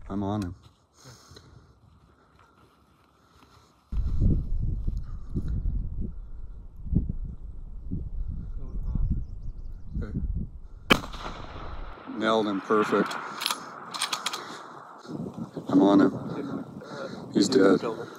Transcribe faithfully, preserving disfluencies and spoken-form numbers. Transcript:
I'm on him. Okay. Nailed him, perfect. I'm on him. He's dead.